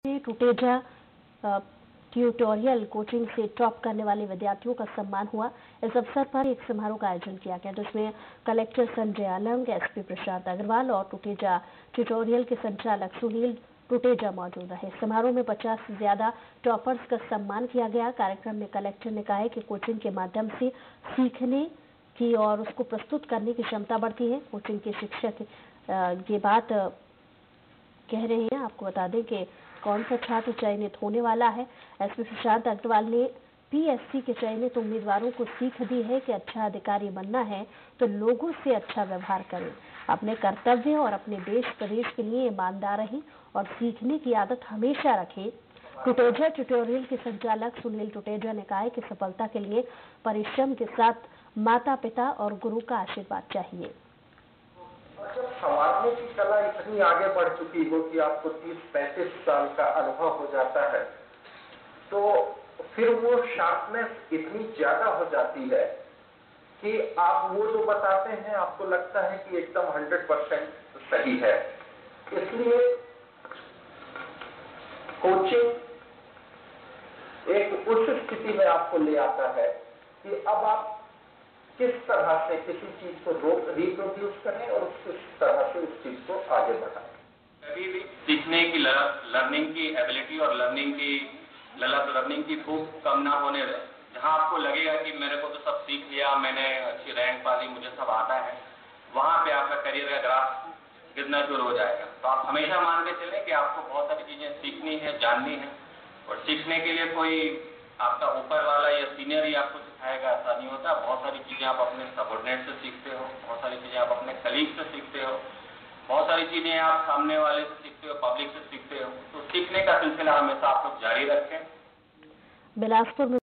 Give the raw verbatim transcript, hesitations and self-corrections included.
Tuteja tutorial coaching से top करने वाले विद्यार्थियों का सम्मान हुआ। इस अवसर पर एक समारोह का आयोजन किया गया, जिसमें कलेक्टर संजय अलंग, एसपी प्रशांत अग्रवाल और टूटेजा ट्यूटोरियल के संचालक सुनील टूटेजा मौजूद रहे। समारोह में पचास से ज्यादा टॉपर्स का सम्मान किया गया। कार्यक्रम में कलेक्टर ने कहा कि कोचिंग के माध्यम से सीखने की और उसको प्रस्तुत करने की क्षमता बढ़ती है। कोचिंग के शिक्षक ये बात कह रहे हैं। आपको बता दें कि कौन सा छात्र चयनित होने वाला है। एसपी प्रशांत अग्रवाल ने पीएससी के चयनित उम्मीदवारों को सीख दी है कि अच्छा अधिकारी बनना है तो लोगों से अच्छा व्यवहार करें, अपने कर्तव्य और अपने देश प्रदेश के लिए ईमानदार रहें और सीखने की आदत हमेशा रखें। टूटेजा ट्यूटोरियल के संचालक सुनील टूटेजा ने कहा कि सफलता के लिए परिश्रम के साथ माता पिता और गुरु का आशीर्वाद चाहिए। जब संवारने की कला इतनी आगे बढ़ चुकी हो कि आपको तीस पैंतीस साल का अनुभव हो जाता है, तो फिर वो शार्पनेस इतनी ज्यादा हो जाती है कि आप वो जो बताते हैं आपको लगता है कि एकदम हंड्रेड परसेंट सही है। इसलिए कोचिंग एक उस स्थिति में आपको ले आता है कि अब आप किस तरह से किसी चीज को रिप्रोड्यूस करें और किस तरह से उस चीज को आगे बढ़ाएं। कभी भी सीखने की लर्निंग की एबिलिटी और लर्निंग की लर्निंग की भूख कम ना होने दें। जहां आपको लगेगा कि मेरे को तो सब सीख लिया, मैंने अच्छी रैंक पा ली, मुझे सब आता है, वहां पे आपका करियर का ग्राफ गिरना शुरू हो जाएगा। तो आप हमेशा मान के चलें कि आपको बहुत सारी चीजें सीखनी है, जाननी है, और सीखने के लिए कोई आपका ऊपर वाला या सीनियर ही आपको सिखाएगा ऐसा नहीं होता। बहुत सारी चीजें आप अपने सबऑर्डिनेट से सीखते हो, बहुत सारी चीजें आप अपने कलीग से सीखते हो, बहुत सारी चीजें आप सामने वाले से सीखते हो, पब्लिक से सीखते हो। तो सीखने का सिलसिला हमेशा आप लोग जारी रखें। बिलासपुर में